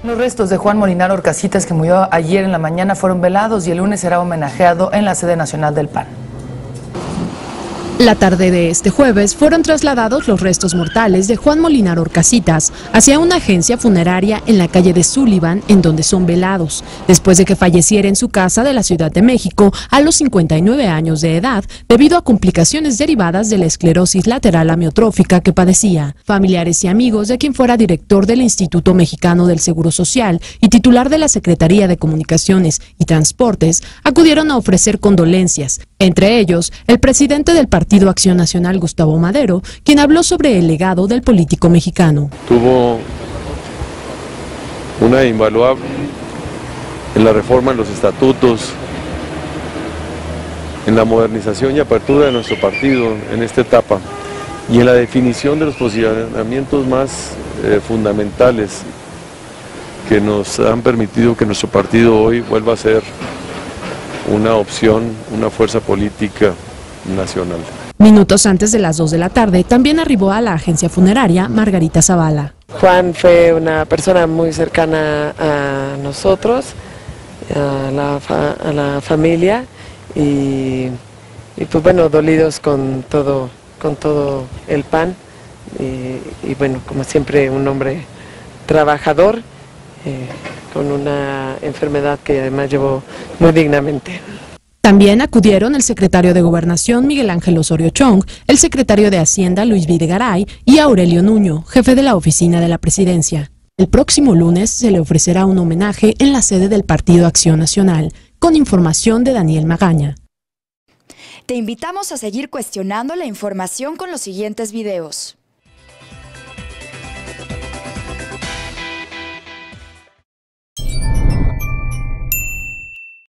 Los restos de Juan Molinar Orcasitas, que murió ayer en la mañana, fueron velados y el lunes será homenajeado en la sede nacional del PAN. La tarde de este jueves fueron trasladados los restos mortales de Juan Molinar Orcasitas hacia una agencia funeraria en la calle de Sullivan, en donde son velados, después de que falleciera en su casa de la Ciudad de México a los 59 años de edad, debido a complicaciones derivadas de la esclerosis lateral amiotrófica que padecía. Familiares y amigos de quien fuera director del Instituto Mexicano del Seguro Social y titular de la Secretaría de Comunicaciones y Transportes acudieron a ofrecer condolencias, entre ellos el presidente del Partido Acción Nacional, Gustavo Madero, quien habló sobre el legado del político mexicano. Tuvo una invaluable en la reforma en los estatutos, en la modernización y apertura de nuestro partido en esta etapa y en la definición de los posicionamientos más fundamentales que nos han permitido que nuestro partido hoy vuelva a ser una opción, una fuerza política nacional. Minutos antes de las 2 de la tarde, también arribó a la agencia funeraria Margarita Zavala. Juan fue una persona muy cercana a nosotros, a la familia, y pues bueno, dolidos con todo el PAN, y bueno, como siempre, un hombre trabajador, con una enfermedad que además llevó muy dignamente. También acudieron el secretario de Gobernación Miguel Ángel Osorio Chong, el secretario de Hacienda Luis Videgaray y Aurelio Nuño, jefe de la oficina de la presidencia. El próximo lunes se le ofrecerá un homenaje en la sede del Partido Acción Nacional, con información de Daniel Magaña. Te invitamos a seguir cuestionando la información con los siguientes videos.